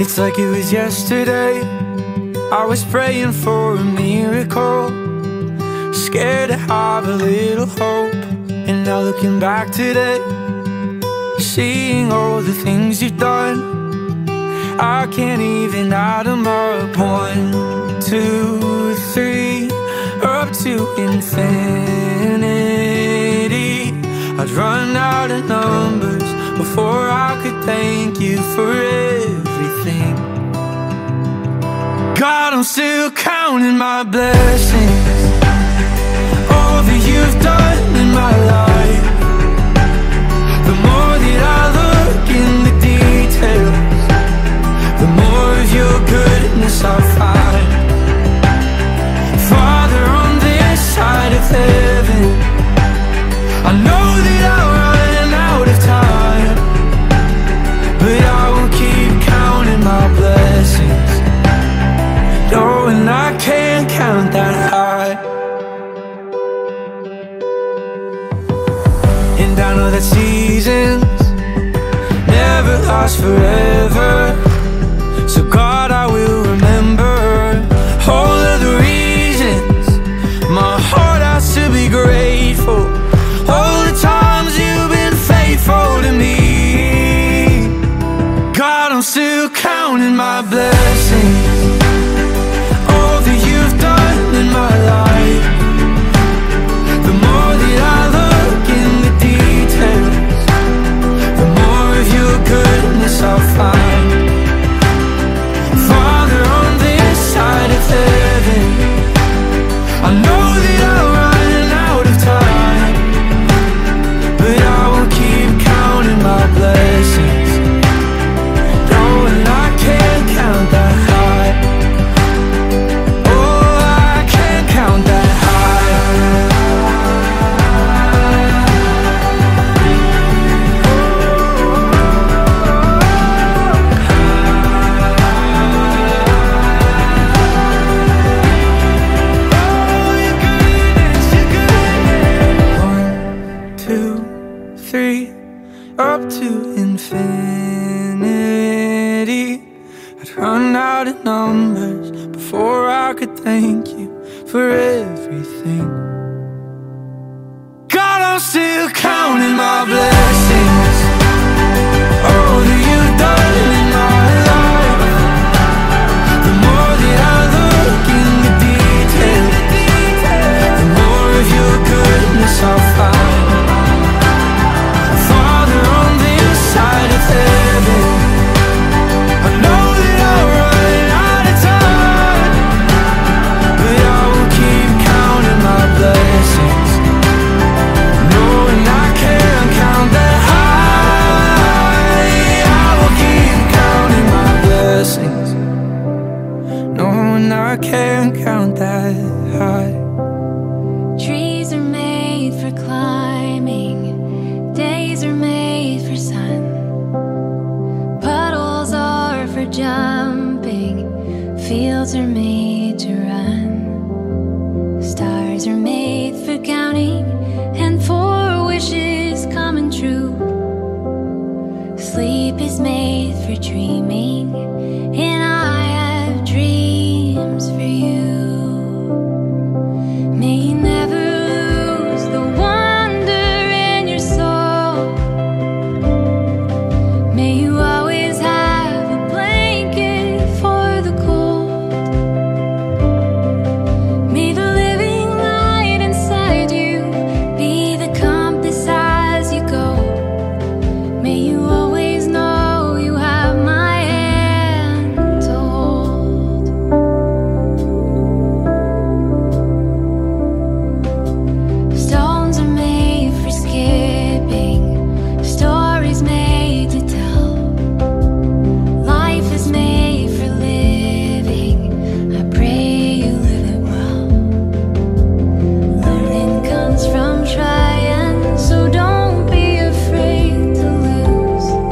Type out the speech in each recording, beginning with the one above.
It's like it was yesterday. I was praying for a miracle, scared to have a little hope. And now looking back today, seeing all the things you've done, I can't even add them up. 1, 2, 3, up to infinity. I'd run out of numbers before I could thank you for everything. God, I'm still counting my blessings, all that you've done in my life. The more that I look in the details, the more of your goodness I find. Father, on this side of heaven, I know that I'll run out of time, but I will keep counting my blessings, knowing I can't count that high. And I know that seasons never last forever, so God, I will remember all of the reasons my heart has to be grateful, all the times you've been faithful to me. God, I'm still counting my blessings, all that you've done in my life. The more that I look in the details, the more of your goodness I'll find. Father, on this side of heaven, I know that I'll run out of time, but I will keep counting my blessings, knowing I can't count that high. Oh, I can't count that high. Oh, your goodness, your goodness. 1, 2, 3, up to infinity. I'd run out of numbers before I could thank you for everything. God, I'm still counting my blessings, all that you've done in my life. The more that I look in the details, the more of your goodness I'll find. Father, on this side of heaven, I know that I'll run out of time, but I will keep counting my blessings, knowing I can't count that high. I will keep counting my blessings, knowing I can't count that high. Trees are made for climbing, days are made for sun, puddles are for jumping, fields are made to run, stars are made for counting and for wishes coming true. Sleep is made for dreaming, and I have dreams for you. May you never lose the wonder in your soul. May you always have a blanket for the cold. May the living light inside you be the compass as you go. May you always know you have my hand to hold. Stones are made for skipping, stories made to tell. Life is made for living, I pray you live it well. Learning comes from trying, so don't be afraid to lose.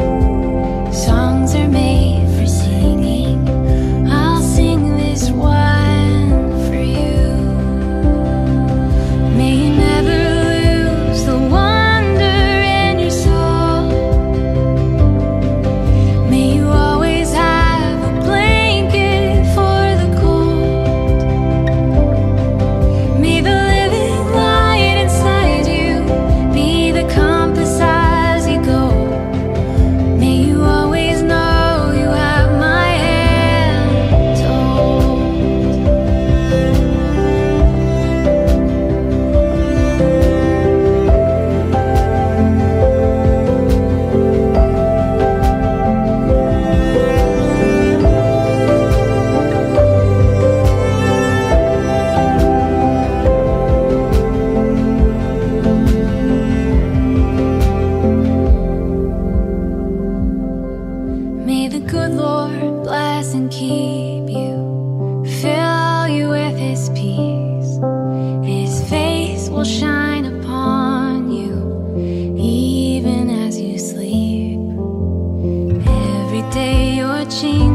good Lord bless and keep you, fill you with His peace. His face will shine upon you, even as you sleep. Every day you're changing.